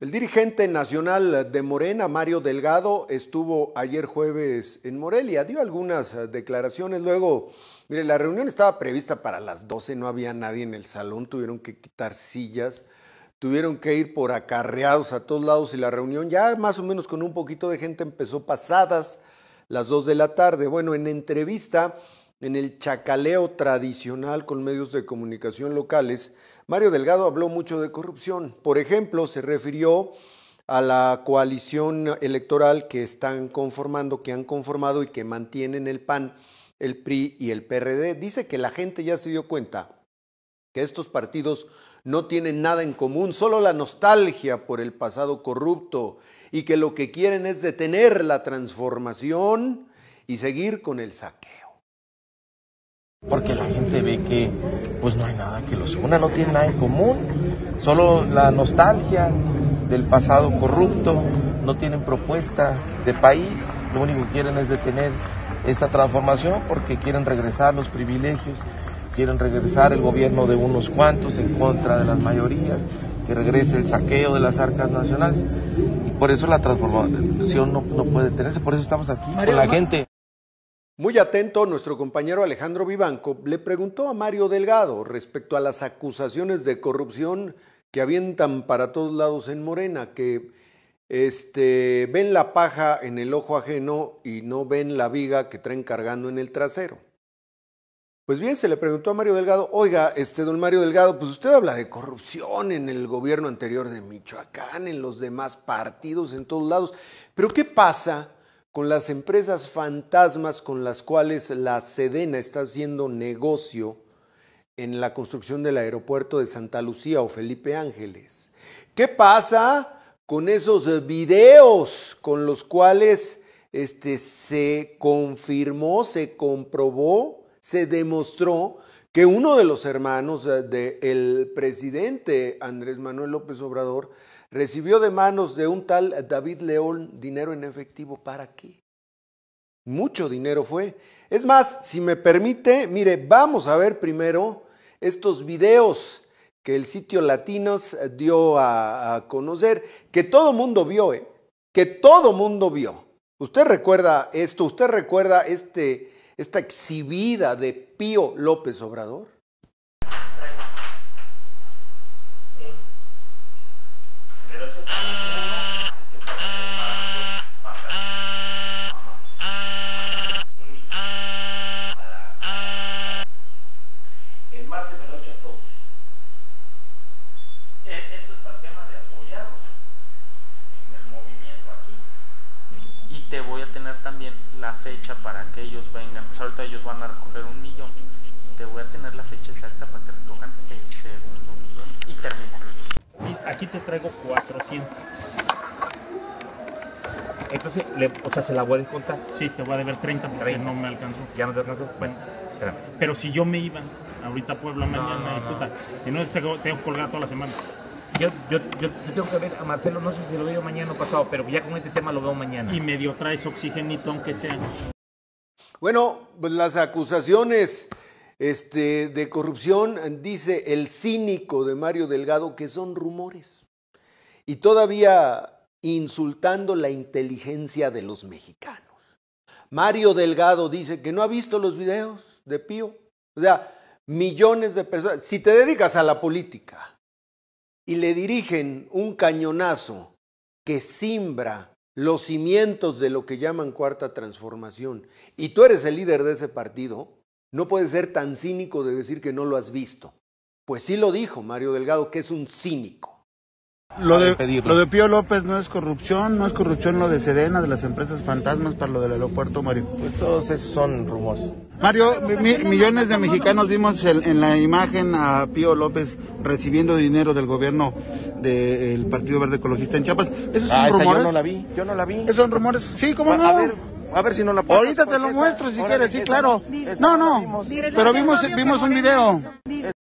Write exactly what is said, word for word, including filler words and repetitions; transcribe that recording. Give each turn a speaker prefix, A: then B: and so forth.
A: El dirigente nacional de Morena, Mario Delgado, estuvo ayer jueves en Morelia, dio algunas declaraciones, luego, mire, la reunión estaba prevista para las doce, no había nadie en el salón, tuvieron que quitar sillas, tuvieron que ir por acarreados a todos lados y la reunión ya más o menos con un poquito de gente empezó pasadas las dos de la tarde. Bueno, en entrevista, en el chacaleo tradicional con medios de comunicación locales, Mario Delgado habló mucho de corrupción. Por ejemplo, se refirió a la coalición electoral que están conformando, que han conformado y que mantienen el P A N, el P R I y el P R D. Dice que la gente ya se dio cuenta que estos partidos no tienen nada en común, solo la nostalgia por el pasado corrupto y que lo que quieren es detener la transformación y seguir con el saqueo.
B: Porque la gente ve que pues no hay nada que los una, no tiene nada en común, solo la nostalgia del pasado corrupto, no tienen propuesta de país, lo único que quieren es detener esta transformación porque quieren regresar los privilegios, quieren regresar el gobierno de unos cuantos en contra de las mayorías, que regrese el saqueo de las arcas nacionales y por eso la transformación no, no puede detenerse, por eso estamos aquí Mario, con la gente.
A: Muy atento, nuestro compañero Alejandro Vivanco le preguntó a Mario Delgado respecto a las acusaciones de corrupción que avientan para todos lados en Morena, que este, ven la paja en el ojo ajeno y no ven la viga que traen cargando en el trasero. Pues bien, se le preguntó a Mario Delgado, oiga, este don Mario Delgado, pues usted habla de corrupción en el gobierno anterior de Michoacán, en los demás partidos, en todos lados, pero ¿qué pasa con las empresas fantasmas con las cuales la Sedena está haciendo negocio en la construcción del aeropuerto de Santa Lucía o Felipe Ángeles? ¿Qué pasa con esos videos con los cuales este, se confirmó, se comprobó, se demostró que uno de los hermanos del presidente Andrés Manuel López Obrador recibió de manos de un tal David León dinero en efectivo? ¿Para qué? Mucho dinero fue. Es más, si me permite, mire, vamos a ver primero estos videos que el sitio Latinos dio a, a conocer, que todo mundo vio, ¿eh? Que todo mundo vio. ¿Usted recuerda esto? ¿Usted recuerda este, esta exhibida de Pío López Obrador?
C: Te voy a tener también la fecha para que ellos vengan. Pues ahorita ellos van a recoger un millón. Te voy a tener la fecha exacta para que recojan el segundo millón y termina.
D: Aquí te traigo cuatrocientos. Entonces, le, o sea, ¿se la voy a descontar? Sí, te voy a deber treinta porque treinta. No me alcanzó. ¿Ya no te alcanzó? Bueno, espérame. Pero si yo me iba ahorita a Puebla mañana, no, no, puta, no. Si no, tengo, tengo que colgar toda la semana. Yo, yo, yo, yo tengo que ver a Marcelo, no sé si lo veo mañana o pasado, pero ya con este tema lo veo mañana. Y medio traes oxigenito, aunque sea.
A: Bueno, pues las acusaciones este, de corrupción, dice el cínico de Mario Delgado, que son rumores. Y todavía insultando la inteligencia de los mexicanos. Mario Delgado dice que no ha visto los videos de Pío. O sea, millones de personas. Si te dedicas a la política y le dirigen un cañonazo que simbra los cimientos de lo que llaman Cuarta Transformación, y tú eres el líder de ese partido, no puedes ser tan cínico de decir que no lo has visto. Pues sí lo dijo Mario Delgado, que es un cínico.
E: Lo de, lo de Pío López no es corrupción, no es corrupción lo de Sedena, de las empresas fantasmas para lo del aeropuerto, Mario.
B: Pues todos esos son rumores.
E: Mario, mi, millones de mexicanos vimos en, en la imagen a Pío López recibiendo dinero del gobierno del Partido Verde Ecologista en Chiapas. ¿Esos son
B: ah, esa
E: rumores?
B: Yo no la vi, yo no la vi.
E: ¿Esos son rumores? Sí, ¿cómo
B: a,
E: no?
B: A ver, a ver si no la pasas.
E: Ahorita te lo
B: esa,
E: muestro si quieres, sí,
B: esa,
E: claro.
B: Esa
E: no,
B: no,
E: no,
B: vimos.
E: pero vimos, vimos un video.